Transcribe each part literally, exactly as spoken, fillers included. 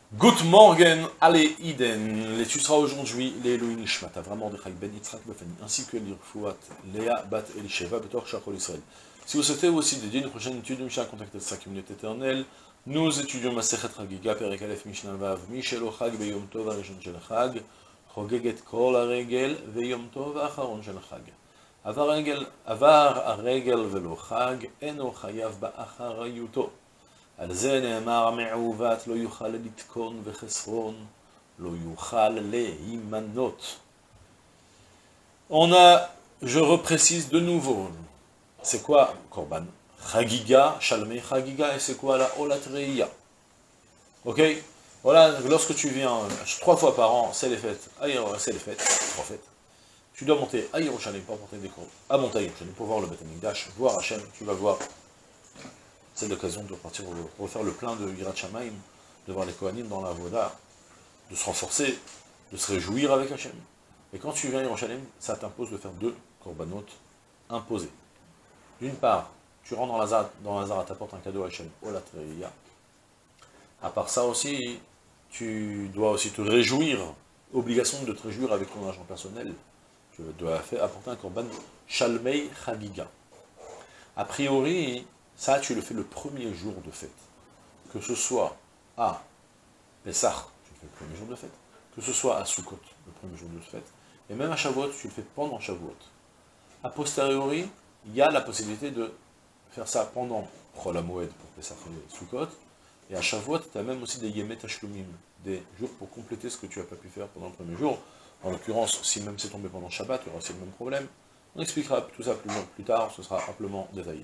Good morning, allez, Iden, les tu seras aujourd'hui, les Elohim Nishmat, vraiment de Chag Ben Yitzhak Befani, ainsi que l'Irfouat, Léa Bat Elisheva, Betor Shachol Israël. Si vous souhaitez aussi dédier une prochaine étude de Mishnah, contactez sa communauté éternelle. Nous étudions Masechet Chagiga, Perek Aleph Mishnah Vav, Mishelo Chag Beyom Tov Arishon Shel Chag, Chogeget Kol Aregel, Veyom Tov Acharon Shel Chag. Avar Aregel Velo Chag, Eno Chayav Ba'acharayuto. על זה נאמר מעוות לא יוכל לתקון וחסרון לא יוכל להימנות. On a, je reprécise de nouveau, c'est quoi Korban Chagiga, Shalmei Chagiga, et c'est quoi la Olat Reia? Ok. Voilà, lorsque tu viens trois fois par an, c'est les fêtes, c'est les fêtes, trois fêtes, tu dois monter à Yerushalayim pour porter des cours, à monter à Yerushalayim pour voir le Beth Amikdash, voir Hachem, tu vas voir. C'est l'occasion de partir refaire le plein de Yirat Shamayim, de voir les Kohanim dans la Voda, de se renforcer, de se réjouir avec Hachem. Et quand tu viens à Yerushalayim, ça t'impose de faire deux korbanot imposés. D'une part, tu rentres dans la Zara, dans la Zara, t'apportes un cadeau à Hachem, Olat Reia. À part ça aussi, tu dois aussi te réjouir, obligation de te réjouir avec ton argent personnel. Tu dois faire, apporter un korban Shalmei Chagiga. A priori, ça, tu le fais le premier jour de fête. Que ce soit à Pessah, tu le fais le premier jour de fête. Que ce soit à Sukkot, le premier jour de fête. Et même à Shavuot, tu le fais pendant Shavuot. A posteriori, il y a la possibilité de faire ça pendant Chol HaMoed pour Pessah et Sukkot. Et à Shavuot, tu as même aussi des Yemet Tashlumim, des jours pour compléter ce que tu n'as pas pu faire pendant le premier jour. En l'occurrence, si même c'est tombé pendant Shabbat, il y aura aussi le même problème. On expliquera tout ça plus, plus tard, ce sera amplement détaillé.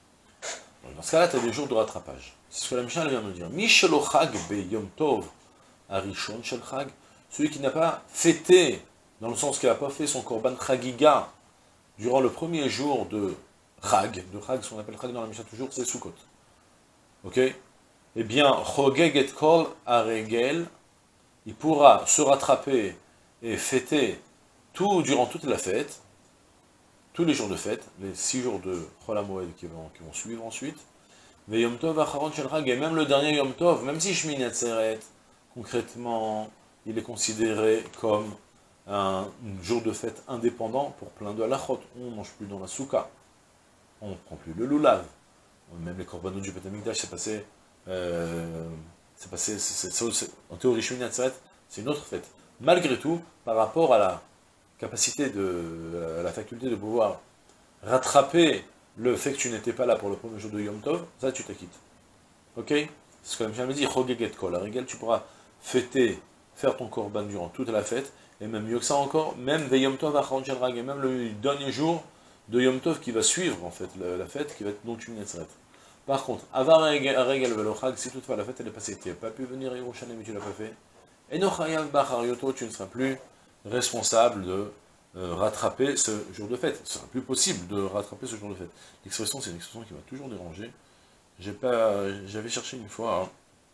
Dans ce cas-là, tu as des jours de rattrapage. C'est ce que la Mishnah vient de dire. Mishelo Chag be Yom Tov Arishon Shel Chag. Celui qui n'a pas fêté, dans le sens qu'il n'a pas fait son korban Chagiga, durant le premier jour de Chag, de Chag, ce qu'on appelle Chag dans la Mishnah toujours, c'est Sukkot. Ok? Eh bien, Chogeget Kol Aregel, il pourra se rattraper et fêter tout durant toute la fête, tous les jours de fête, les six jours de Chol HaMoed qui vont, qui vont suivre ensuite, mais Yom Tov Acharon Shel Chag, et même le dernier Yom Tov, même si Shmini Atzeret, concrètement, il est considéré comme un, un jour de fête indépendant pour plein de halachot. On ne mange plus dans la souka, on ne prend plus le lulav, même les korbanot du Beth Amikdash, c'est passé, euh, c'est passé, c'est, c'est, c'est, en théorie Shmini Atzeret, c'est une autre fête. Malgré tout, par rapport à la capacité de la faculté de pouvoir rattraper le fait que tu n'étais pas là pour le premier jour de Yom Tov, ça tu t'acquittes. Ok? C'est ce que j'avais dit, Chogeget Kol Aregel, tu pourras fêter, faire ton korban durant toute la fête, et même mieux que ça encore, même ve Yom Tov Acharon Shel Chag, et même le dernier jour de Yom Tov qui va suivre en fait la, la fête, qui va être non Shmini Atzeret. Par contre, Avar Aregel Velo Chag, si toutefois la fête elle est passée, tu n'as pas pu venir à Yerushalayim mais tu l'as pas fait, Eno Chayav Ba'acharayuto, tu ne seras plus responsable de euh, rattraper ce jour de fête. Ce sera plus possible de rattraper ce jour de fête. L'expression, c'est une expression qui m'a toujours dérangé. J'ai pas, j'avais cherché une fois.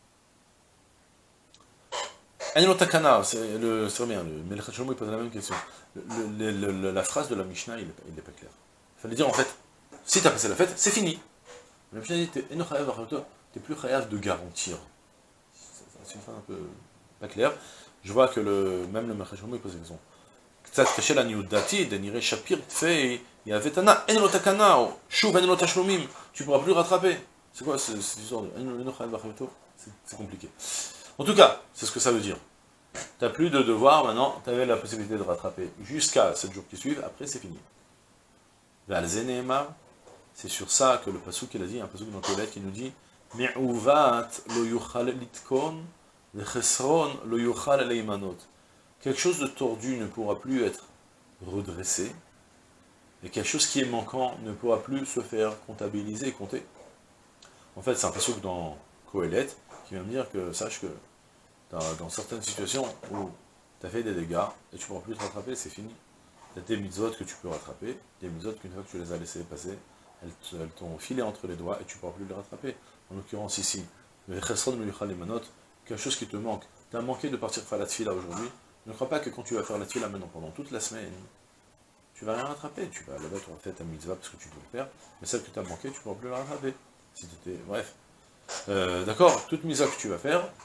Anilo Takana, c'est le, c'est bien. Le Melech Shlomo il pose la même question. Le, le, le, le, la phrase de la Mishnah, il n'est pas clair. Il fallait dire en fait, si tu as passé la fête, c'est fini. La Mishnah dit, Eno Chayav Ba'acharayuto, tu n'es plus chayav de garantir. C'est une phrase un peu pas claire. Je vois que le, même le Melech Shlomo il pose la question. קצת קשה לעניות דעתי, דנראה שפיר תפי, יהווה תנא, אין לו תקנה, או שוב אין לו תשלומים, tu pourras plus rattraper. C'est quoi cette histoire de אין לו חייב באחריותו? C'est compliqué. En tout cas, c'est ce que ça veut dire. Tu n'as plus de devoir, maintenant, tu avais la possibilité de rattraper jusqu'à sept jours qui suivent, après c'est fini. Ve'al ze ne'emar, c'est sur ça que le pasuk il a dit, un pasuk dans Kohelet qui nous dit, me'uvat lo yuchal litkon, vechesron lo yuchal leimanot. Quelque chose de tordu ne pourra plus être redressé, et quelque chose qui est manquant ne pourra plus se faire comptabiliser et compter. En fait, c'est un pasuk dans Kohelet qui vient me dire que, sache que dans, dans certaines situations où tu as fait des dégâts, et tu ne pourras plus te rattraper, c'est fini. Tu as des mitzvot que tu peux rattraper, des mitzvot qu'une fois que tu les as laissées passer, elles, elles t'ont filé entre les doigts et tu ne pourras plus les rattraper. En l'occurrence ici, quelque chose qui te manque. Tu as manqué de partir faire la tfila aujourd'hui. Ne crois pas que quand tu vas faire la tfila maintenant pendant toute la semaine, tu vas rien rattraper. Tu vas là-bas, tu vas faire ta mitzvah parce que tu peux le faire, mais celle que tu as manqué, tu ne pourras plus la rattraper. Si tu étais... Bref. Euh, D'accord, toute mitzvah que tu vas faire,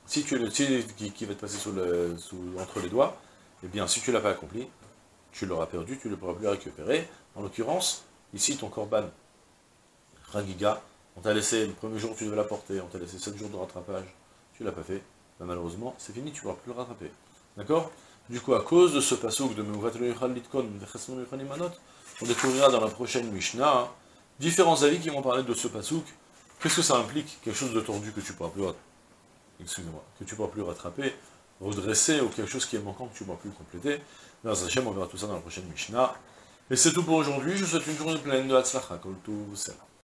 Si tu es le tir qui, qui va te passer sous le, sous, entre les doigts, eh bien, si tu ne l'as pas accompli, tu l'auras perdu, tu ne le pourras plus récupérer. En l'occurrence, ici, ton korban, Ragiga, on t'a laissé, le premier jour, tu devais la porter, on t'a laissé sept jours de rattrapage, tu ne l'as pas fait, ben, malheureusement, c'est fini, tu ne pourras plus le rattraper. D'accord? Du coup, à cause de ce passouk de Meuvat Lo-Yichal Litkon, on découvrira dans la prochaine Mishnah hein, différents avis qui vont parler de ce passouk. Qu'est-ce que ça implique? Quelque chose de tordu que tu ne pourras plus excusez-moi, que tu ne pourras plus rattraper, redresser, ou quelque chose qui est manquant que tu ne pourras plus compléter. Merci Hachem, on verra tout ça dans la prochaine Mishnah. Et c'est tout pour aujourd'hui, je vous souhaite une journée pleine de Hatzlacha, Kol Tov, Selah.